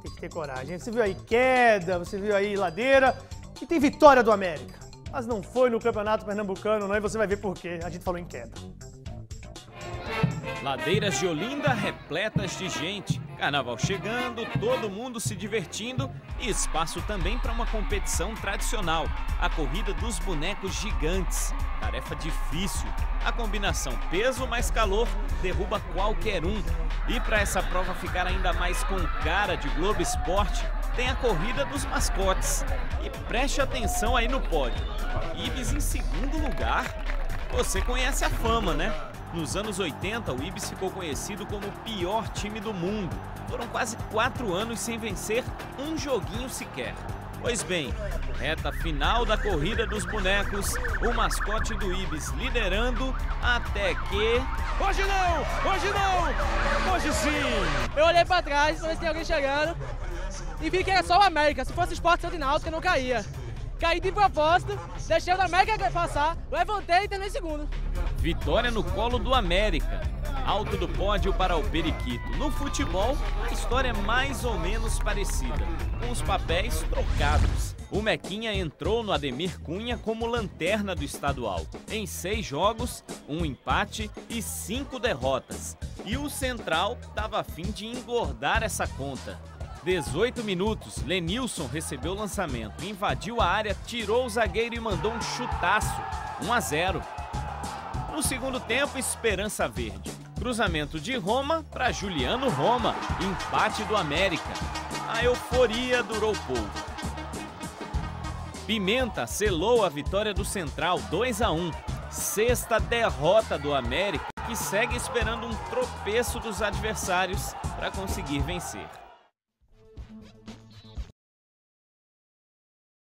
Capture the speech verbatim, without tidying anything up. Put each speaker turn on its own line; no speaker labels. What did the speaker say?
tem que ter coragem. Você viu aí queda, você viu aí ladeira e tem vitória do América. Mas não foi no Campeonato Pernambucano, não, e você vai ver por quê. A gente falou em queda.
Ladeiras de Olinda repletas de gente. Carnaval chegando, todo mundo se divertindo e espaço também para uma competição tradicional, a corrida dos bonecos gigantes. Tarefa difícil. A combinação peso mais calor derruba qualquer um. E para essa prova ficar ainda mais com cara de Globo Esporte, tem a corrida dos mascotes. E preste atenção aí no pódio. Ibis em segundo lugar. Você conhece a fama, né? Nos anos oitenta, o Ibis ficou conhecido como o pior time do mundo. Foram quase quatro anos sem vencer um joguinho sequer. Pois bem, reta final da corrida dos bonecos, o mascote do Ibis liderando até que...
Hoje não! Hoje não! Hoje sim! Eu olhei pra trás pra ver se tem alguém chegando e vi que era só o América. Se fosse Sport Santo e Náutico, eu não caía. Caí de propósito, deixei o América passar, levantei e terminei em segundo.
Vitória no colo do América. Alto do pódio para o Periquito. No futebol, a história é mais ou menos parecida, com os papéis trocados. O Mequinha entrou no Ademir Cunha como lanterna do estadual. Em seis jogos, um empate e cinco derrotas. E o Central estava a fim de engordar essa conta. dezoito minutos, Lenilson recebeu o lançamento, invadiu a área, tirou o zagueiro e mandou um chutaço. um a zero. No segundo tempo, Esperança Verde. Cruzamento de Roma para Juliano Roma. Empate do América. A euforia durou pouco. Pimenta selou a vitória do Central, dois a um. Sexta derrota do América, que segue esperando um tropeço dos adversários para conseguir vencer.